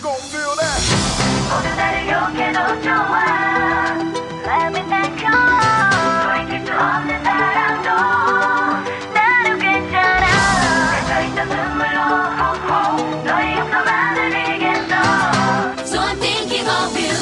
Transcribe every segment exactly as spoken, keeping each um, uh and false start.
gon' feel that. 모두 나를 욕해도 좋아. Let me thank you Lord. 돌이킬 수 없는 사랑도 나는 괜찮아. 맺혀있던 눈물로 너의 용서만을 빌겠어. So I'm thinking of you.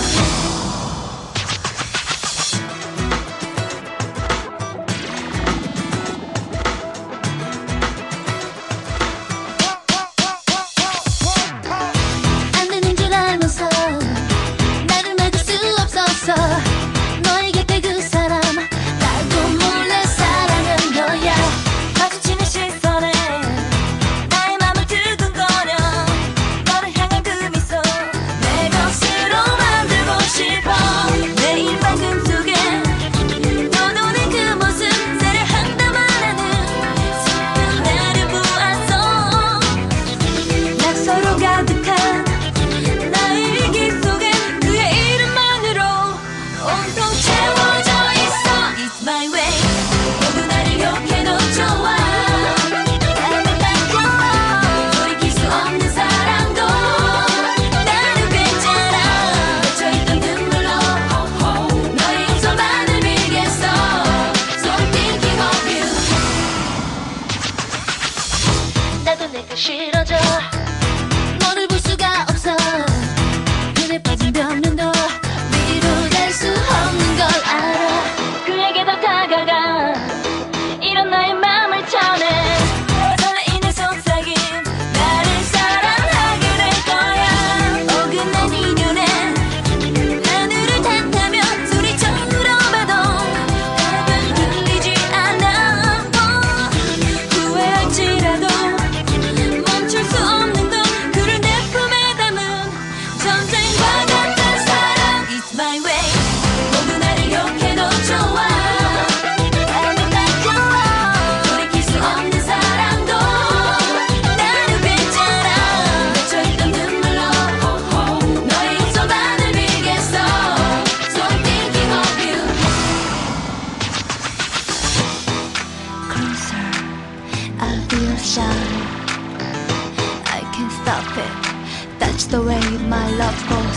안 되는 줄 알면서 나를 막을 수 없었어. 너의 곁에 그 사람 나도 몰래 사랑한 거야. 마주치는 시선에 나의 맘을 두근거려. 너를 향한 그 미소 내 것으로 만들고 싶어. 매일 방금 속에 너도 내 그 모습 사랑한다 말하는 슬픈 나를 보았어. 낙서로 가득한 나의 일기 속에 그의 이름만으로 온통 채워져 있어. It's my way. 모두 나를 욕해도 좋아. 나는 바뀌어. 돌이킬 수 없는 사랑도 나는 괜찮아. 맺혀있던 눈물로 너의 용서만을 빌겠어. So I'm thinking of you. 나도 내가 싫어져. 너를 볼 수가 없어. 눈에 빠진 변면도 위로될 수 없는 걸 알아. 그에게 더 다가가 이런 나의 맘을 전해. 설레이는 속삭임 나를 사랑하게 될 거야. 어긋난 이 눈에 하늘을 탓하며 소리쳐 울어봐도 답은 들리지 않아. 후회할지라도 멈출 수 없는 건 그를 내 품에 담은 전쟁과 같은 사랑. It's my way. 모두 나를 욕해도 좋아. 나는 바뀌어. 돌이킬 수 없는 사랑도 나는 괜찮아. 맺혀있던 눈물로 너의 용서만을 빌겠어. So I'm thinking of you. Closer, I feel shy. I can't stop it. That's the way my love goes.